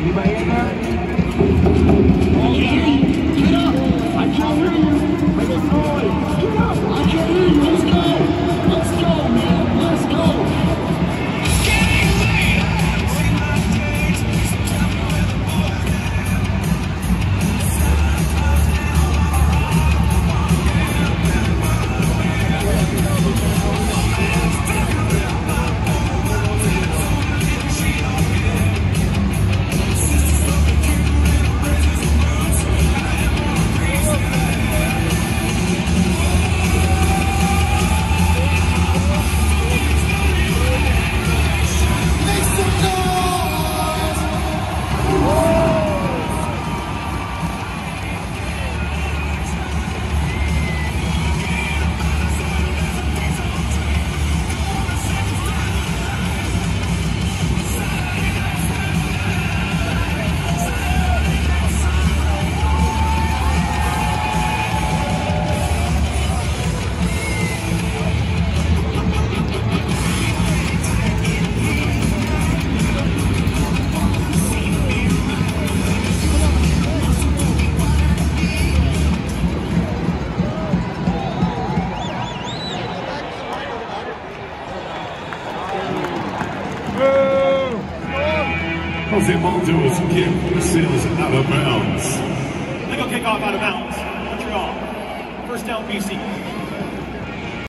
Jose Monto's kick sails out of bounds. They go kick off out of bounds. Montreal. First down, BC.